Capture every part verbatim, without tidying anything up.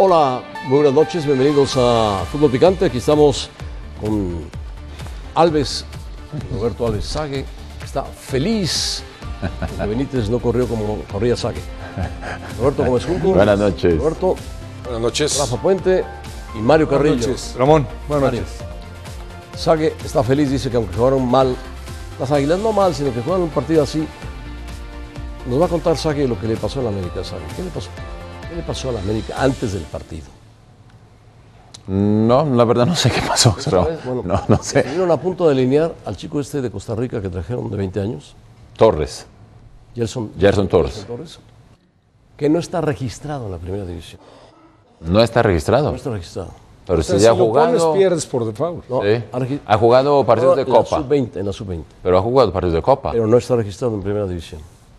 Hola, muy buenas noches, bienvenidos a Fútbol Picante. Aquí estamos con Alves, Roberto Alves Sague, que está feliz porque Benítez no corrió como corría Sague. Roberto Gómez Junco. Buenas noches. Roberto. Buenas noches. Rafa Puente y Mario Carrillo. Buenas noches. Ramón, buenas Mario. noches. Sague está feliz, dice que aunque jugaron mal, las Águilas no mal, sino que jugaron un partido así. Nos va a contar Sague lo que le pasó a la América. Sague, ¿qué le pasó? ¿Qué le pasó a la América antes del partido? No, la verdad no sé qué pasó. Pero Bueno, no, no sé. Estuvieron a punto de alinear al chico este de Costa Rica que trajeron de veinte años, Torres. Gerson, Gerson Torres. Torres, que no está registrado en la primera división. No está registrado. No está registrado. Pero O sea, si ya ha si lo pones, jugado. pierdes por default. No, Sí. ha regi- Ha jugado partidos de en la Copa. sub veinte, en la sub veinte, Pero ha jugado partidos de Copa. pero no está registrado en primera división.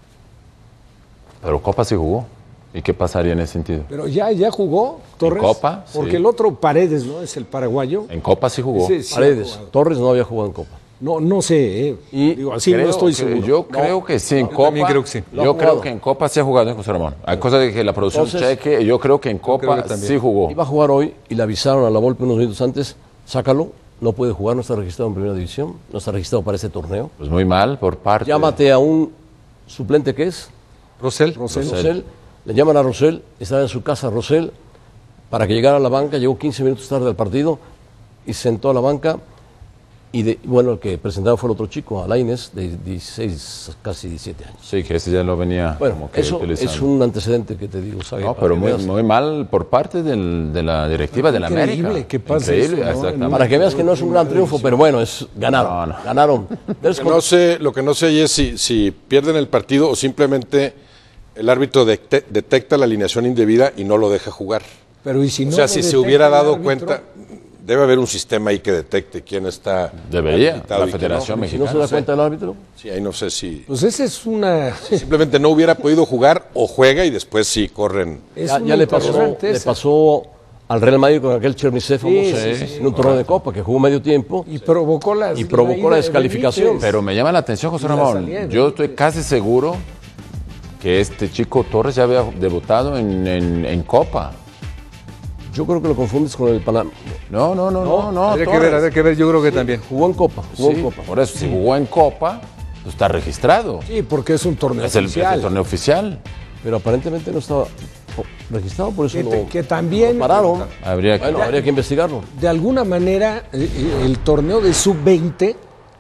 Pero Copa sí jugó. ¿Y qué pasaría en ese sentido? Pero ya, ya jugó Torres. Copa, Porque sí. el otro Paredes, ¿no? Es el paraguayo. En Copa sí jugó. Ese sí ha Paredes, jugado. Torres no había jugado en Copa. No, no sé, eh. Y Digo, así Creo no estoy que- seguro. Yo creo que sí, en Copa. también creo que sí. Lo ha Yo jugado. creo que en Copa sí ha jugado en José Ramón. Hay cosas de que la producción Entonces, cheque. Yo creo que en Copa creo que también. sí jugó. Iba a jugar hoy y le avisaron a la Volpe unos minutos antes, sácalo, no puede jugar, no está registrado en primera división, no está registrado para este torneo. Pues muy mal por parte. Llámate a un suplente que es, Rosell. Rosell. Le llaman a Rosell, estaba en su casa Rosell, para que llegara a la banca, llegó quince minutos tarde al partido y se sentó a la banca. Y de, bueno, el que presentaba fue el otro chico, Alaines, de dieciséis, casi diecisiete años. Sí, que ese ya lo venía Bueno, como que eso utilizando. es un antecedente que te digo, Sague, No, para pero que muy, veas. muy mal por parte del- de la directiva de la Increíble América. que pase Increíble, eso, ¿no? exactamente. Para que veas que no es un gran triunfo, pero bueno, es ganaron, No, no. ganaron. Debes Lo que no sé, lo que no sé ahí es si, si pierden el partido o simplemente el árbitro detec- detecta la alineación indebida y no lo deja jugar. Pero y si O no sea, lo si se detecta hubiera el dado árbitro, cuenta, debe haber un sistema ahí que detecte quién está Debería, habilitado la y quién Federación no. Si no se da Mexicana. cuenta el árbitro, Sí, ahí no sé si Pues esa es una. simplemente no hubiera podido jugar o juega y después sí corren. Es ya, una ya le, pasó, interrogante le esa. pasó al Real Madrid con aquel Chermisé famoso sí, sí, sí, en un torneo de Copa que jugó medio tiempo. Y provocó la. Y provocó ida la de descalificación. Benítez. Pero me llama la atención, José Y la Ramón. salida de Yo Benítez. estoy casi seguro que este chico Torres ya había debutado en, en- en Copa. Yo creo que lo confundes con el Panamá. No, no, no, no, no. Habría que Torres. ver, habría que ver, yo creo que también. Jugó en Copa, jugó Sí, en Copa. por eso, si jugó en Copa, pues está registrado. Sí, porque es un torneo Es el, es el oficial. torneo oficial. Pero aparentemente no estaba oh, registrado, por eso Que, te- no, que también, lo pararon. Habría que. Bueno, habría que investigarlo. de alguna manera, eh, eh, el torneo de sub veinte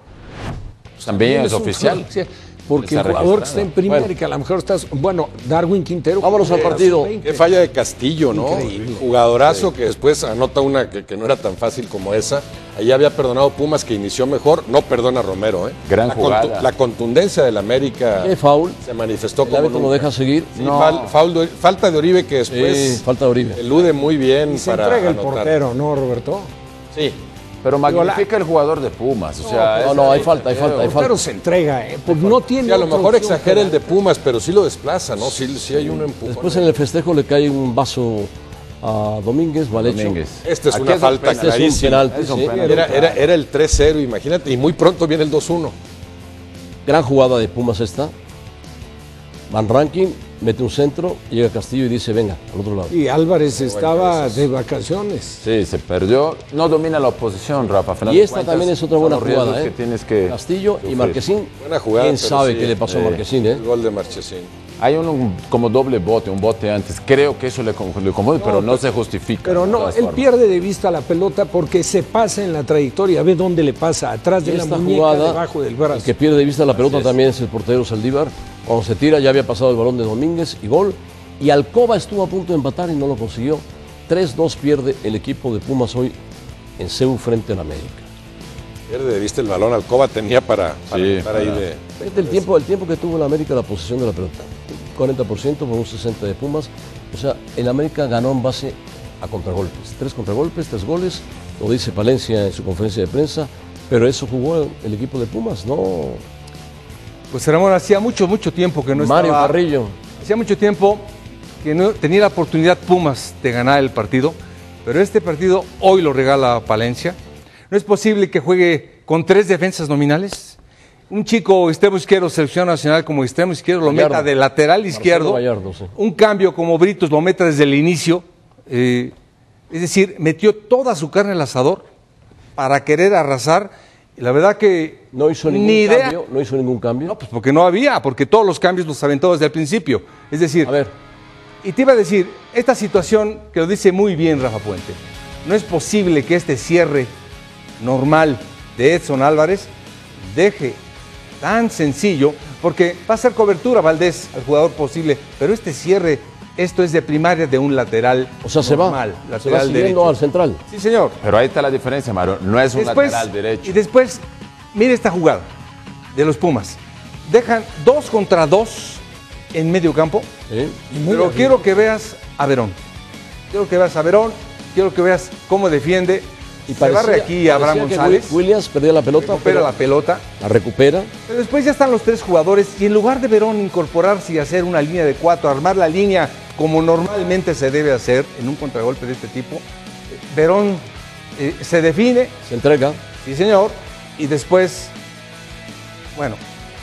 También es un oficial. torneo oficial, porque Está el jugador que está registrado. en primera Bueno. y que a lo mejor estás. Bueno, Darwin Quintero. Vámonos al jugó en la partido. sub veinte. Qué falla de Castillo, ¿no? Increíble. Jugadorazo que después anota una que, que no era tan fácil como esa. Allí había perdonado Pumas que inició mejor, no perdona a Romero, ¿eh? Gran la, jugada. la contundencia del América ¿Qué foul? se manifestó El como árbitro lo nunca. deja seguir. Sí, fal- foul de- falta de Oribe que después Sí, falta de Oribe. elude muy bien Y se para entrega el anotar. portero, ¿no, Roberto? Sí. Pero magnifica el jugador de Pumas. O sea, No, es- no, hay falta, hay falta, hay El portero falta. se entrega, ¿eh? Porque no tiene. Sí, a lo otra mejor opción exagera que el de Pumas, pero sí lo desplaza, ¿no? Sí, sí hay un empujón. Después en el festejo le cae un vaso a Domínguez, mal hecho. Domínguez. Este es Aquí una un falta penal. Este es un clarísima. penalti, Es un sí. penalti. Era, era, era el tres cero, imagínate, y muy pronto viene el dos uno. Gran jugada de Pumas esta. Van Ranking mete un centro, llega Castillo y dice, venga, al otro lado. Y Álvarez estaba de vacaciones. Sí, se perdió. No domina la oposición, Rafa. Al final Y de esta cuentas, también es otra son buena los riesgos jugada, ¿eh? que tienes que Castillo y sufrir. Marquesín. Buena jugada, ¿Quién pero sabe sí, qué le pasó a eh, Marquesín, eh? El gol de Marchesín. Hay un, un como doble bote, un bote antes. Creo que eso le, conf- le confunde, pero no se justifica. Pero de no, todas él formas. pierde de vista la pelota porque se pasa en la trayectoria. Ve dónde le pasa, atrás Y de la esta muñeca, jugada, debajo del el brazo. que pierde de vista la pelota también es el portero Saldívar. Cuando se tira ya había pasado el balón de Domínguez y gol. Y Alcoba estuvo a punto de empatar y no lo consiguió. tres dos pierde el equipo de Pumas hoy en C U frente al América. Pierde de vista el balón, Alcoba tenía para, para, Sí, para ahí para- de... Fíjate el tiempo, el tiempo que tuvo el América la posesión de la pelota. cuarenta por ciento por un sesenta por ciento de Pumas. O sea, el América ganó en base a contragolpes. Tres contragolpes, tres goles. Lo dice Palencia en su conferencia de prensa. Pero eso jugó el equipo de Pumas, ¿no? Pues Ramón, hacía mucho, mucho tiempo que no Mario estaba... Carrillo. Hacía mucho tiempo que no tenía la oportunidad Pumas de ganar el partido, pero este partido hoy lo regala Palencia. No es posible que juegue con tres defensas nominales. Un chico extremo izquierdo, selección nacional como extremo izquierdo, lo Gallardo. meta de lateral izquierdo. Gallardo, sí. Un cambio como Britos lo meta desde el inicio. Eh, es decir, metió toda su carne al asador para querer arrasar. Y la verdad que No hizo ningún ni idea. cambio. No hizo ningún cambio. No, pues porque no había, porque todos los cambios los aventó desde el principio. Es decir, A ver, y te iba a decir, esta situación que lo dice muy bien Rafa Puente, no es posible que este cierre normal de Edson Álvarez deje tan sencillo, porque va a ser cobertura Valdés al jugador posible, pero este cierre, esto es de primaria de un lateral o sea, se normal, va. Se va lateral siguiendo derecho. al central. Sí, señor. Pero ahí está la diferencia, Mario. No es un Después, lateral derecho. y después, mire esta jugada de los Pumas. Dejan dos contra dos en medio campo. ¿Eh? Pero quiero que veas a Verón. Quiero que veas a Verón, quiero que veas cómo defiende. Y se barre aquí a Abraham parecía que González, Williams perdía la pelota, recupera pero la pelota. la recupera. Pero después ya están los tres jugadores y en lugar de Verón incorporarse y hacer una línea de cuatro, armar la línea como normalmente se debe hacer en un contragolpe de este tipo, Verón eh, se define, Se entrega. sí señor, y después, bueno,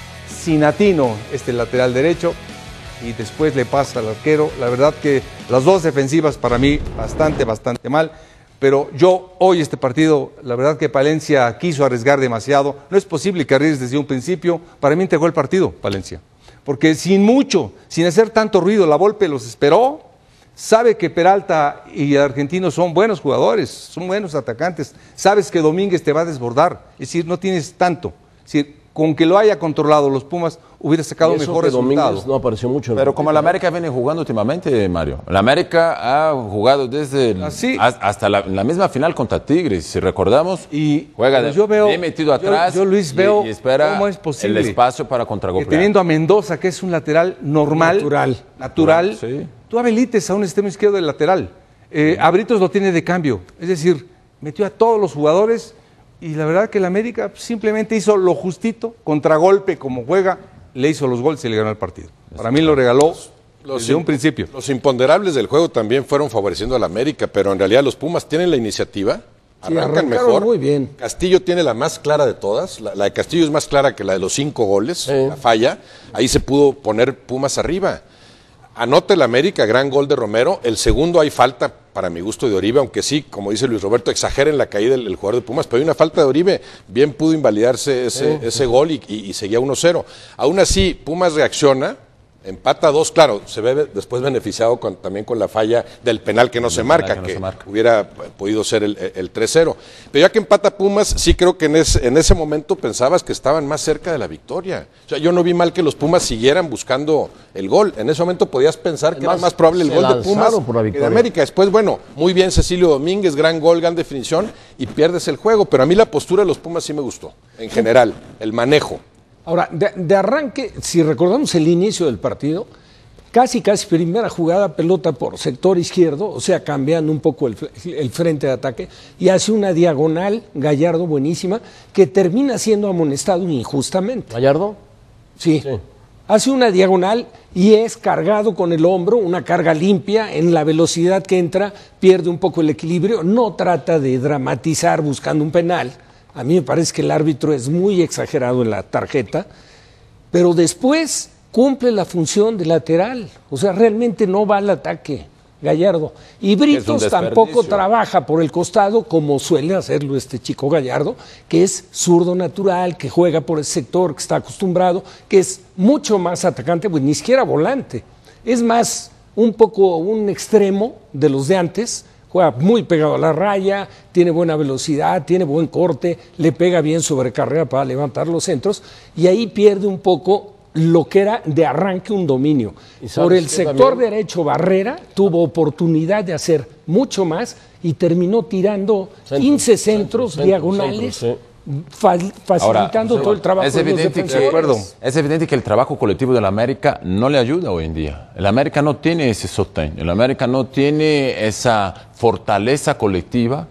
sin atino este lateral derecho y después le pasa al arquero. La verdad que las dos defensivas para mí bastante, bastante mal. Pero yo hoy este partido, la verdad que Palencia quiso arriesgar demasiado. No es posible que arriesgues desde un principio. Para mí entregó el partido, Palencia. Porque sin mucho, sin hacer tanto ruido, la Volpe los esperó. Sabe que Peralta y Argentino son buenos jugadores, son buenos atacantes. Sabes que Domínguez te va a desbordar. Es decir, no tienes tanto. Es decir, con que lo haya controlado los Pumas, hubiera sacado Y un eso mejor que resultado. Domínguez no apareció mucho. en el Pero como el partido. América viene jugando últimamente, Mario. El América ha jugado desde el- Así. hasta la, la misma final contra Tigres, si recordamos. Y juega pues de, yo veo- bien metido yo- atrás yo, Luis, y- veo y, espera cómo es posible el espacio para que contragolpear. teniendo a Mendoza, que es un lateral normal, Natural. natural, Sí. tú habilites a un extremo izquierdo del lateral. Eh, Abritos lo tiene de cambio, es decir, metió a todos los jugadores y la verdad que el América simplemente hizo lo justito, contragolpe como juega, le hizo los goles y le ganó el partido. Para mí lo regaló Los desde un im- principio. Los imponderables del juego también fueron favoreciendo al América, pero en realidad los Pumas tienen la iniciativa, Sí, arrancan arrancaron mejor. muy bien. Castillo tiene la más clara de todas, la, la de Castillo es más clara que la de los cinco goles, la falla, ahí se pudo poner Pumas arriba. Anota el América, gran gol de Romero, el segundo hay falta para mi gusto de Oribe, aunque sí, como dice Luis Roberto, exagera en la caída el, el jugador de Pumas, pero hay una falta de Oribe, bien pudo invalidarse ese, ese gol y, y- y seguía uno cero. Aún así, Pumas reacciona, empata a dos, claro, se ve después beneficiado con- también con la falla del penal que no se marca, que no que se marca. hubiera podido ser el, el tres cero. Pero ya que empata Pumas, sí creo que en ese, en ese momento pensabas que estaban más cerca de la victoria. O sea, yo no vi mal que los Pumas siguieran buscando el gol. En ese momento podías pensar que Además, era más probable el se gol de lanzaron Pumas por la que de victoria. América. Después, bueno, muy bien Cecilio Domínguez, gran gol, gran definición, y pierdes el juego. Pero a mí la postura de los Pumas sí me gustó, en general, el manejo. Ahora, de, de arranque, si recordamos el inicio del partido, casi, casi primera jugada, pelota por sector izquierdo, o sea, cambiando un poco el, el frente de ataque, y hace una diagonal, Gallardo, buenísima, que termina siendo amonestado injustamente. ¿Gallardo? Sí. Sí. Hace una diagonal y es cargado con el hombro, una carga limpia, en la velocidad que entra, pierde un poco el equilibrio, no trata de dramatizar buscando un penal. A mí me parece que el árbitro es muy exagerado en la tarjeta, pero después cumple la función de lateral, o sea, realmente no va al ataque, Gallardo. Y Britos tampoco desperdicio. trabaja por el costado como suele hacerlo este chico Gallardo, que es zurdo natural, que juega por el sector, que está acostumbrado, que es mucho más atacante, pues ni siquiera volante. Es más un poco un extremo de los de antes, juega muy pegado a la raya, tiene buena velocidad, tiene buen corte, le pega bien sobre carrera para levantar los centros y ahí pierde un poco lo que era de arranque un dominio. ¿Y sabes Por el qué sector también? derecho Barrera tuvo oportunidad de hacer mucho más y terminó tirando Centros, quince centros, centros, centros, diagonales, centros, fa- facilitando Ahora, todo el trabajo es de los evidente, defensores. De acuerdo. que, es evidente que el trabajo colectivo del América no le ayuda hoy en día. El América no tiene ese sostén, el América no tiene esa fortaleza colectiva,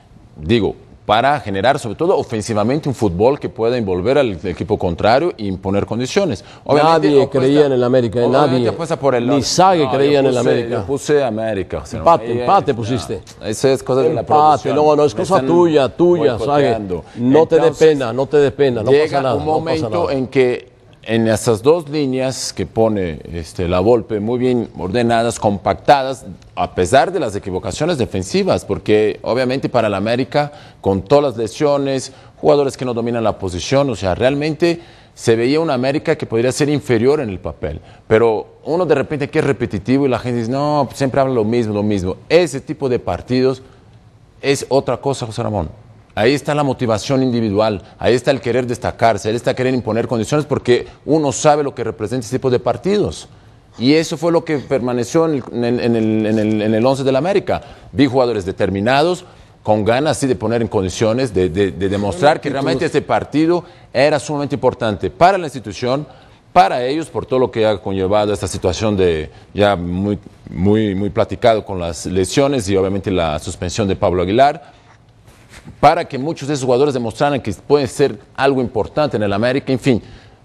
digo, para generar sobre todo ofensivamente un fútbol que pueda envolver al equipo contrario e imponer condiciones. Nadie creía en el América, obviamente nadie. apuesta por el Ni Sague No, creía yo en el puse- América. Yo puse América. o sea, Empate, ahí- empate ya. pusiste. Esa es cosa de la Empate, producción. no, no, es Me cosa están tuya, tuya, Sague. boicoteando. No te dé Entonces, pena, no te dé pena, no llega pasa nada. un no pasa momento nada. en que en esas dos líneas que pone este, la Volpe, muy bien ordenadas, compactadas, a pesar de las equivocaciones defensivas, porque obviamente para el América, con todas las lesiones, jugadores que no dominan la posición, o sea, realmente se veía una América que podría ser inferior en el papel, pero uno de repente que es repetitivo y la gente dice, no, siempre habla lo mismo, lo mismo. Ese tipo de partidos es otra cosa, José Ramón. Ahí está la motivación individual, ahí está el querer destacarse, ahí está el querer imponer condiciones porque uno sabe lo que representa este tipo de partidos. Y eso fue lo que permaneció en el, en el, en el, en el once del América. Vi jugadores determinados, con ganas sí, de poner en condiciones, de, de, de demostrar que realmente este partido era sumamente importante para la institución, para ellos, por todo lo que ha conllevado esta situación de ya muy, muy, muy platicado con las lesiones y obviamente la suspensión de Pablo Aguilar, para que muchos de esos jugadores demostraran que puede ser algo importante en el América, en fin.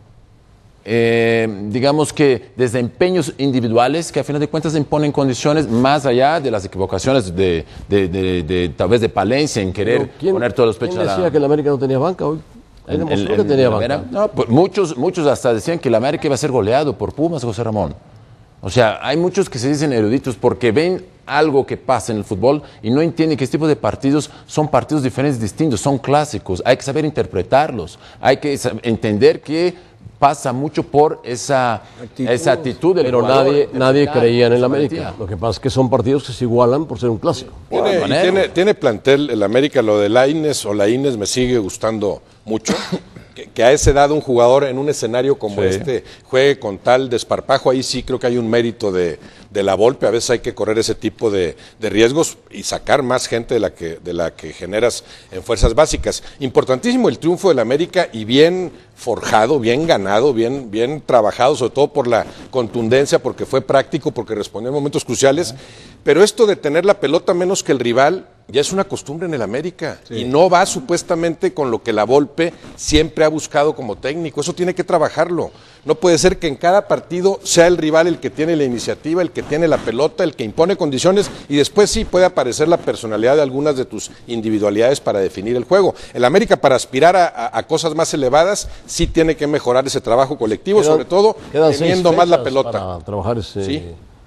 Eh, digamos que desempeños individuales que a final de cuentas imponen condiciones más allá de las equivocaciones de, de, de, de, de tal vez de Palencia en querer poner todos los pechos a la... ¿Quién decía que el América no tenía banca hoy? En, en, que en, tenía en, banca. No, pues muchos, muchos hasta decían que el América iba a ser goleado por Pumas, José Ramón. O sea, hay muchos que se dicen eruditos porque ven algo que pasa en el fútbol y no entienden que este tipo de partidos son partidos diferentes, distintos, son clásicos, hay que saber interpretarlos, hay que entender que pasa mucho por esa actitud, esa actitud del pero jugador, nadie, nadie creía en el valentía. América. Lo que pasa es que son partidos que se igualan por ser un clásico. Tiene, y tiene, tiene plantel el América, lo de Lainez o Lainez me sigue gustando mucho. Que, que a esa edad un jugador en un escenario como sí. este juegue con tal desparpajo, ahí sí creo que hay un mérito de, de la Volpe. A veces hay que correr ese tipo de, de riesgos y sacar más gente de la, que, de la que generas en fuerzas básicas. Importantísimo el triunfo del América y bien forjado, bien ganado, bien, bien trabajado, sobre todo por la contundencia, porque fue práctico, porque respondió en momentos cruciales. Pero esto de tener la pelota menos que el rival ya es una costumbre en el América sí. y no va supuestamente con lo que la Volpe siempre ha buscado como técnico. Eso tiene que trabajarlo. No puede ser que en cada partido sea el rival el que tiene la iniciativa, el que tiene la pelota, el que impone condiciones y después sí puede aparecer la personalidad de algunas de tus individualidades para definir el juego. El América, para aspirar a, a, a cosas más elevadas, sí tiene que mejorar ese trabajo colectivo, quedan, sobre todo teniendo más la pelota. Para trabajar ese... ¿Sí?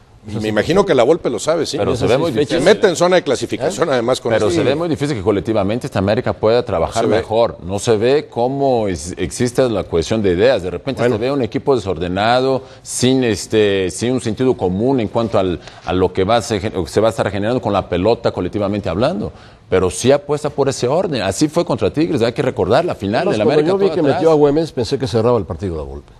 Me imagino que la Volpe lo sabe, sí. Pero se ve muy difícil. Se mete en zona de clasificación, ¿Eh? además. Con Pero eso. se ve muy difícil que colectivamente esta América pueda trabajar no mejor. No se ve cómo es, existe la cohesión de ideas. De repente bueno. se ve un equipo desordenado, sin este, sin un sentido común en cuanto al, a lo que va a se, se va a estar generando con la pelota colectivamente hablando. Pero sí apuesta por ese orden. Así fue contra Tigres. Hay que recordar la final de la América. Yo vi que atrás. metió a Güemes, pensé que cerraba el partido la Volpe.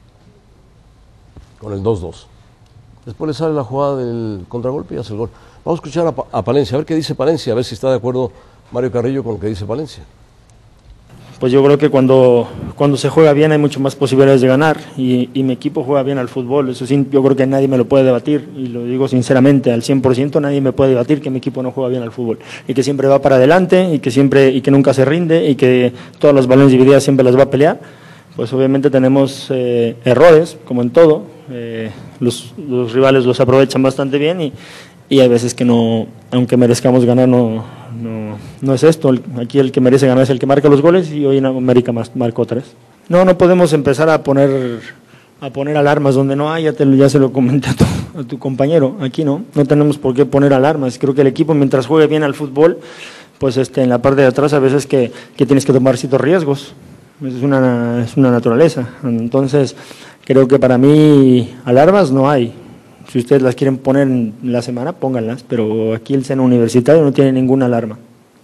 Con el dos dos. Después le sale la jugada del contragolpe y hace el gol. Vamos a escuchar a, a Palencia, a ver qué dice Palencia, a ver si está de acuerdo Mario Carrillo con lo que dice Palencia. Pues yo creo que cuando, cuando se juega bien hay mucho más posibilidades de ganar y, y mi equipo juega bien al fútbol. Eso sí, yo creo que nadie me lo puede debatir y lo digo sinceramente, al cien por ciento nadie me puede debatir que mi equipo no juega bien al fútbol y que siempre va para adelante y que, siempre, y que nunca se rinde y que todas las balones divididas siempre las va a pelear. Pues obviamente tenemos eh, errores, como en todo, eh, los, los rivales los aprovechan bastante bien y, y hay veces que no, aunque merezcamos ganar, no, no, no es esto. Aquí el que merece ganar es el que marca los goles y hoy en América marcó tres. No, no podemos empezar a poner, a poner alarmas donde no hay, ya, te, ya se lo comenté a tu, a tu compañero, aquí no, no tenemos por qué poner alarmas. Creo que el equipo mientras juegue bien al fútbol, pues este, en la parte de atrás a veces que, que tienes que tomar ciertos riesgos. Es una, es una naturaleza. Entonces, creo que para mí alarmas no hay. Si ustedes las quieren poner en la semana, pónganlas, pero aquí el seno universitario no tiene ninguna alarma.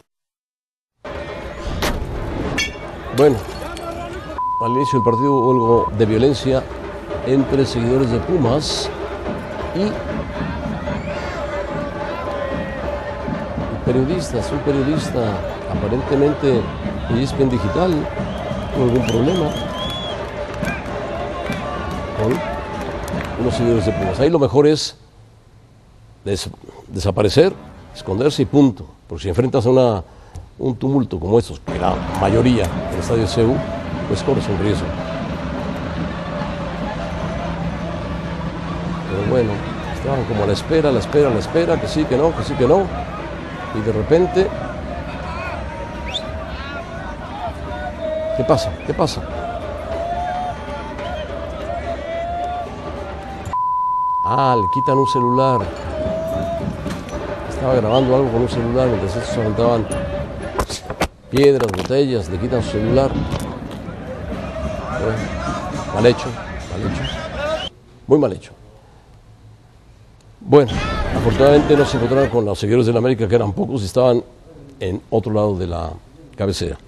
Bueno, al inicio del partido hubo algo de violencia entre seguidores de Pumas y periodistas. Un periodista aparentemente de E S P N Digital tuvo algún problema con unos seguidores de Pumas. Ahí lo mejor es des desaparecer, esconderse y punto. Porque si enfrentas a una, un tumulto como estos, que la mayoría del estadio C U, pues corres un riesgo. Pero bueno, estaban como a la espera, a la espera, a la espera, que sí, que no, que sí, que no. Y de repente, ¿qué pasa? ¿Qué pasa? Ah, le quitan un celular. Estaba grabando algo con un celular mientras estos aventaban piedras, botellas, le quitan su celular. Bueno, mal hecho, mal hecho. Muy mal hecho. Bueno, afortunadamente no se encontraron con los seguidores de la América, que eran pocos y estaban en otro lado de la cabecera.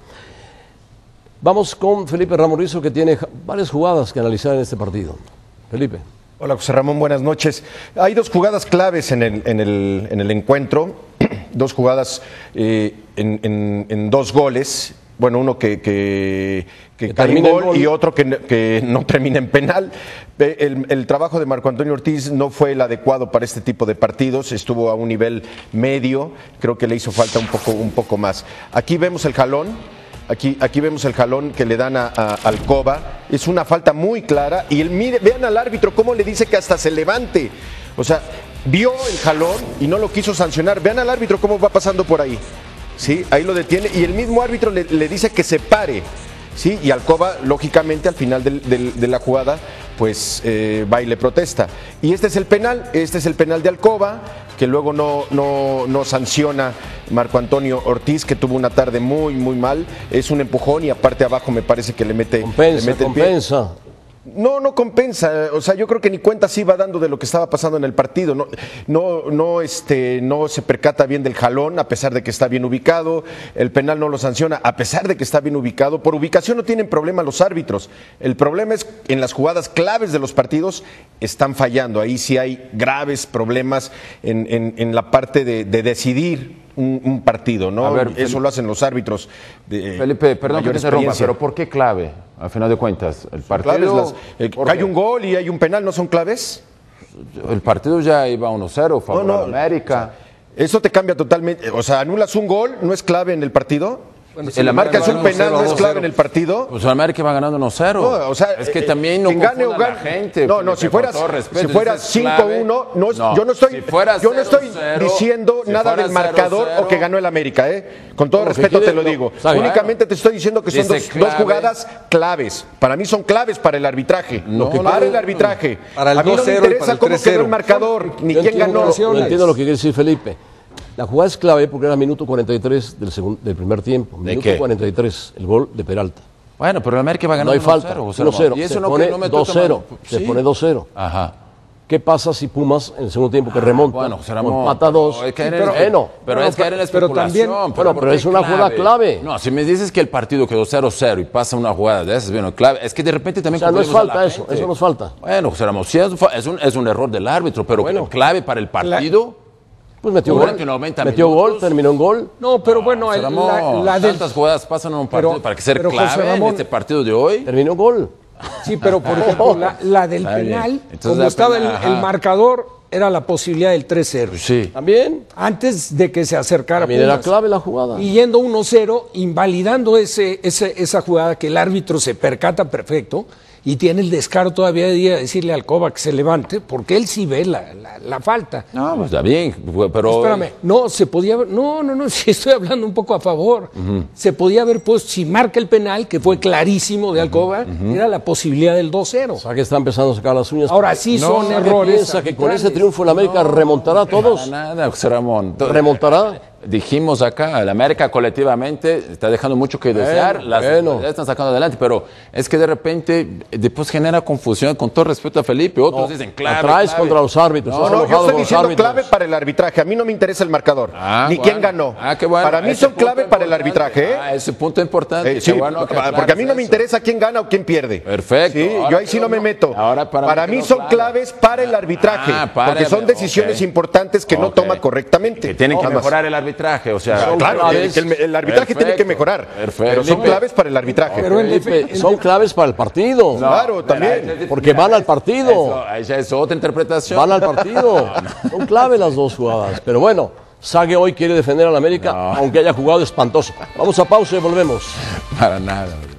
Vamos con Felipe Ramos Rizo, que tiene varias jugadas que analizar en este partido. Felipe. Hola, José Ramón, buenas noches. Hay dos jugadas claves en el, en el, en el encuentro, dos jugadas eh, en, en, en dos goles. Bueno, uno que, que, que, que cae en gol, gol y otro que, que no termina en penal. El, el trabajo de Marco Antonio Ortiz no fue el adecuado para este tipo de partidos, estuvo a un nivel medio, creo que le hizo falta un poco, un poco más. Aquí vemos el jalón. Aquí, aquí vemos el jalón que le dan a, a Alcoba, es una falta muy clara y el, mire, vean al árbitro cómo le dice que hasta se levante, o sea, vio el jalón y no lo quiso sancionar, vean al árbitro cómo va pasando por ahí, ¿sí? Ahí lo detiene y el mismo árbitro le, le dice que se pare, ¿sí? Y Alcoba, lógicamente, al final del, del, de la jugada, pues eh, va y le protesta. Y este es el penal, este es el penal de Alcoba, que luego no, no, no sanciona Marco Antonio Ortiz, que tuvo una tarde muy, muy mal. Es un empujón y aparte abajo me parece que le mete, compensa, le mete el pie. Compensa. No, no compensa, o sea, yo creo que ni cuenta sí va dando de lo que estaba pasando en el partido, no, no, no, este, no se percata bien del jalón, a pesar de que está bien ubicado, el penal no lo sanciona, a pesar de que está bien ubicado, por ubicación no tienen problema los árbitros, el problema es en las jugadas claves de los partidos están fallando, ahí sí hay graves problemas en, en, en la parte de, de decidir un, un partido, ¿no? A ver, Eso Felipe, lo hacen los árbitros. De, Felipe, perdón que te interrumpa, experiencia. pero ¿por qué clave? Al final de cuentas, el partido. Claves las, eh, hay un gol y hay un penal, ¿no son claves? El partido ya iba uno cero, favor No, no, a América. Eso te cambia totalmente. O sea, anulas un gol, ¿no es clave en el partido? Bueno, si marcas un penal, ¿no es clave en el partido? Pues el América va ganando uno cero. No, o sea, es que eh, también no quien gane o confunda gane. la gente. No, no, Felipe, si fueras, con todo respeto, si fueras dices cinco uno, no, no, yo no estoy, si fuera yo no estoy cero cero, diciendo si nada fuera del marcador cero cero, o que ganó el América, ¿eh? Con todo Lo que respeto quiere- te lo no, digo. está bien. Únicamente te estoy diciendo que son Dice dos, dos clave. jugadas claves. Para mí son claves para el arbitraje. No, no, para no, el arbitraje. Para el A mí no dos me cero y interesa para el cómo tres quedó el cero. marcador, ni Yo quién entiendo, ganó. yo entiendo lo que quiere decir Felipe. La jugada es clave porque era minuto cuarenta y tres del, segundo, del primer tiempo. ¿De Minuto qué? cuarenta y tres, el gol de Peralta. Bueno, pero el América va No ganando hay falta, uno uno cero. cero. Y eso Se no, pone que no me dos estoy cero. tomando- Se Sí. pone dos cero. Ajá. ¿Qué pasa si Pumas en el segundo tiempo que remonta? Bueno, José o Ramón, empata dos. pero es caer en pero, el- bueno, pero bueno, es caer en la pero especulación. también- bueno, ¿por pero qué es una jugada clave. No, si me dices que el partido quedó cero cero y pasa una jugada de esas, bueno, clave, es que de repente o también... sea, no es confundimos a falta la eso, gente. eso nos falta. Bueno, José Ramón, sí es, fa- es, un, es un error del árbitro, pero Bueno. clave para el partido... Pues metió Durante gol, noventa metió minutos. gol, terminó en gol. No, pero bueno, José el- Ramón, la, la del... tantas jugadas pasan en un partido Pero- para que sea pero, José clave en Ramón- este partido de hoy. Terminó en gol. Sí, pero por ejemplo, la, la del Está bien. penal, Entonces, como la estaba el, penal, ajá. el marcador, era la posibilidad del tres cero. Sí. También. Antes de que se acercara También era Pumas. clave la jugada. Y yendo uno cero, invalidando ese, ese, esa jugada que el árbitro se percata perfecto y tiene el descaro todavía de ir a decirle al Alcoba que se levante, porque él sí ve la, la, la falta. No, pues está bien, pero... Espérame, no, se podía haber, no, no, no, si estoy hablando un poco a favor. Se podía haber puesto, si marca el penal, que fue clarísimo de Alcoba, era la posibilidad del dos cero. O sea, que está empezando a sacar las uñas. Ahora sí No, son ¿qué errores. piensa que con ese arbitrales. triunfo el América remontará a todos? Nada, nada, José Ramón. ¿Remontará? Dijimos acá, el América colectivamente está dejando mucho que desear, las bueno. ya están sacando adelante, pero es que de repente después genera confusión, con todo respeto a Felipe, otros dicen clave, La traes clave. contra los árbitros. No, estás no, yo enojado estoy con los diciendo árbitros. clave para el arbitraje. A mí no me interesa el marcador, Ah, ni bueno. quién ganó. Ah, qué bueno. Para mí Ese son punto clave para el importante. arbitraje, ¿eh? Ah, ese punto importante. Eh, qué sí, bueno que pa- porque a mí no aclares me eso. interesa quién gana o quién pierde. Perfecto. Sí, Ahora yo ahí sí quedó no me no- meto. ahora para para mí mí quedó son claro. claves para el arbitraje, Ah, para porque el- son decisiones ok. importantes que no Ok. toma correctamente. Que tienen que Ambas. mejorar el arbitraje, o sea... Ah, claro, claves. que el, el arbitraje tiene que Perfecto. mejorar, Perfecto. pero son Felipe. claves para el arbitraje. Pero en Felipe, defe- en son def- claves para el partido. Claro, también. Mira, Porque van al partido. Eso, ahí ya es otra interpretación. Van al partido. Son clave las dos jugadas. Pero bueno, Sague hoy quiere defender al América, No. aunque haya jugado espantoso. Vamos a pausa y volvemos. Para nada.